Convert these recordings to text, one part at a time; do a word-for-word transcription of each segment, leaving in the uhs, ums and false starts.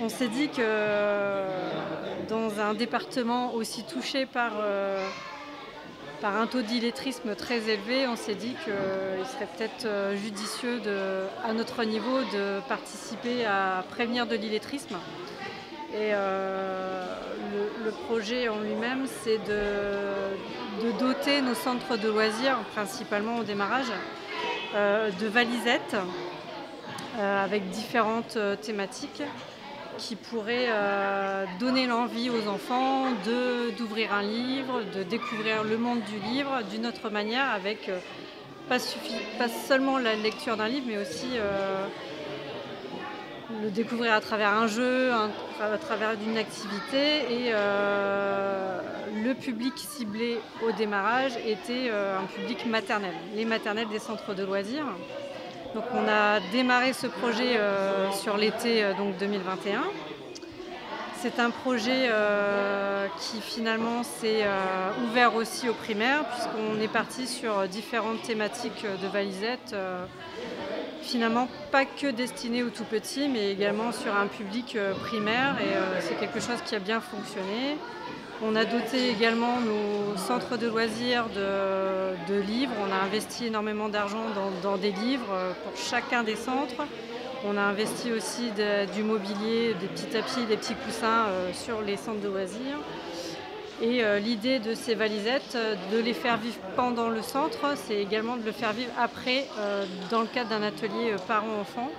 on s'est dit que dans un département aussi touché par, euh, par un taux d'illettrisme très élevé, on s'est dit qu'il serait peut-être judicieux de, à notre niveau de participer à prévenir de l'illettrisme. Et euh, le, le projet en lui-même, c'est de, de doter nos centres de loisirs, principalement au démarrage, euh, de valisettes euh, avec différentes euh, thématiques qui pourraient euh, donner l'envie aux enfants de, d'ouvrir un livre, de découvrir le monde du livre d'une autre manière, avec euh, pas, suffi, pas seulement la lecture d'un livre, mais aussi euh, le découvrir à travers un jeu, un, à travers une activité. Et euh, le public ciblé au démarrage était euh, un public maternel, les maternelles des centres de loisirs. Donc on a démarré ce projet euh, sur l'été euh, donc deux mille vingt et un. C'est un projet euh, qui finalement s'est euh, ouvert aussi au primaire, puisqu'on est parti sur différentes thématiques de valisettes. Euh, Finalement, pas que destiné aux tout petits, mais également sur un public primaire, et euh, c'est quelque chose qui a bien fonctionné. On a doté également nos centres de loisirs de, de livres. On a investi énormément d'argent dans, dans des livres pour chacun des centres. On a investi aussi de, du mobilier, des petits tapis, des petits coussins euh, sur les centres de loisirs. Et euh, l'idée de ces valisettes, de les faire vivre pendant le centre, c'est également de le faire vivre après, euh, dans le cadre d'un atelier euh, parents-enfants,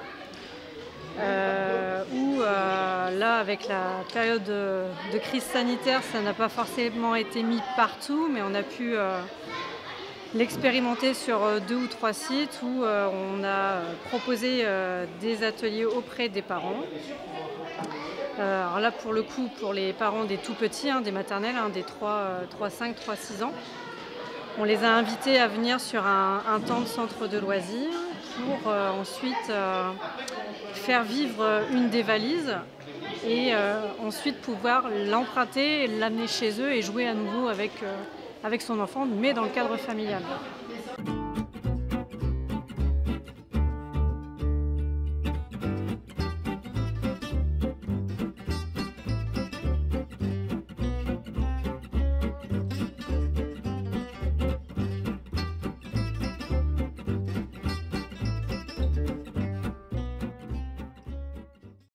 euh, où euh, là, avec la période de, de crise sanitaire, ça n'a pas forcément été mis partout, mais on a pu euh, l'expérimenter sur euh, deux ou trois sites où euh, on a proposé euh, des ateliers auprès des parents. Euh, alors là, pour le coup, pour les parents des tout petits, hein, des maternelles, hein, des trois cinq, trois six ans, on les a invités à venir sur un, un temps de centre de loisirs pour euh, ensuite euh, faire vivre une des valises et euh, ensuite pouvoir l'emprunter, l'amener chez eux et jouer à nouveau avec, euh, avec son enfant, mais dans le cadre familial.